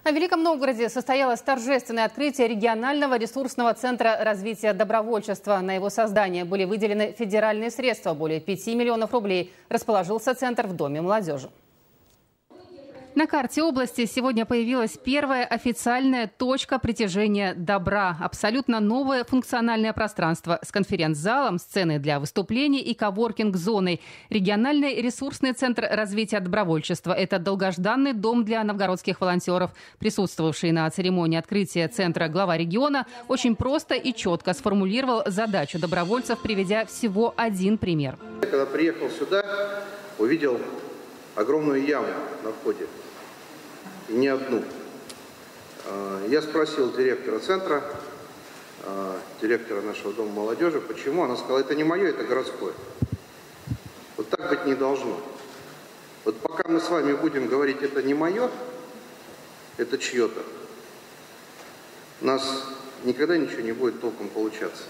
В Великом Новгороде состоялось торжественное открытие регионального ресурсного центра развития добровольчества. На его создание были выделены федеральные средства. Более 5 миллионов рублей. Расположился центр в Доме молодежи. На карте области сегодня появилась первая официальная точка притяжения добра. Абсолютно новое функциональное пространство с конференц-залом, сценой для выступлений и коворкинг-зоной. Региональный ресурсный центр развития добровольчества – это долгожданный дом для новгородских волонтеров. Присутствовавший на церемонии открытия центра глава региона очень просто и четко сформулировал задачу добровольцев, приведя всего один пример. Когда приехал сюда, увидел огромную яму на входе. И не одну. Я спросил директора центра, директора нашего Дома молодежи, почему. Она сказала, это не мое, это городское. Вот так быть не должно. Вот пока мы с вами будем говорить, это не мое, это чье-то, у нас никогда ничего не будет толком получаться.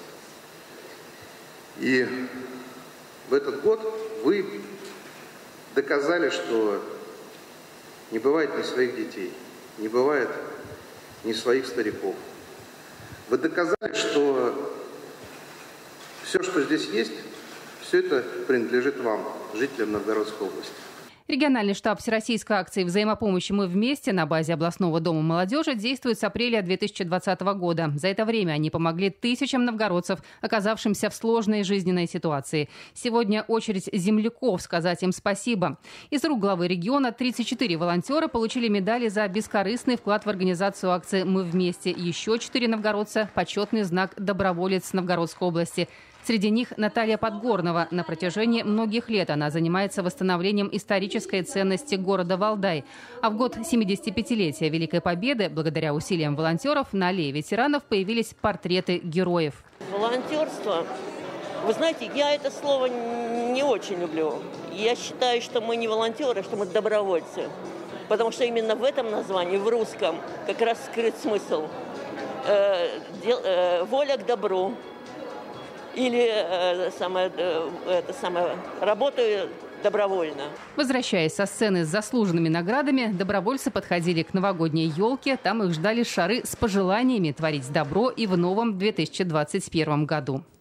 И в этот год вы доказали, что не бывает ни своих детей, не бывает ни своих стариков. Вы доказали, что все, что здесь есть, все это принадлежит вам, жителям Новгородской области. Региональный штаб всероссийской акции взаимопомощи «Мы вместе» на базе областного дома молодежи действует с апреля 2020 года. За это время они помогли тысячам новгородцев, оказавшимся в сложной жизненной ситуации. Сегодня очередь земляков сказать им спасибо. Из рук главы региона 34 волонтера получили медали за бескорыстный вклад в организацию акции «Мы вместе». Еще 4 новгородца – почетный знак «Доброволец» Новгородской области. Среди них Наталья Подгорнова. На протяжении многих лет она занимается восстановлением исторической ценности города Валдай. А в год 75-летия Великой Победы, благодаря усилиям волонтеров, на аллее ветеранов появились портреты героев. Волонтерство. Вы знаете, я это слово не очень люблю. Я считаю, что мы не волонтеры, что мы добровольцы. Потому что именно в этом названии, в русском, как раз скрыт смысл. Воля к добру. Или работаю добровольно. Возвращаясь со сцены с заслуженными наградами, добровольцы подходили к новогодней елке. Там их ждали шары с пожеланиями творить добро и в новом 2021 году.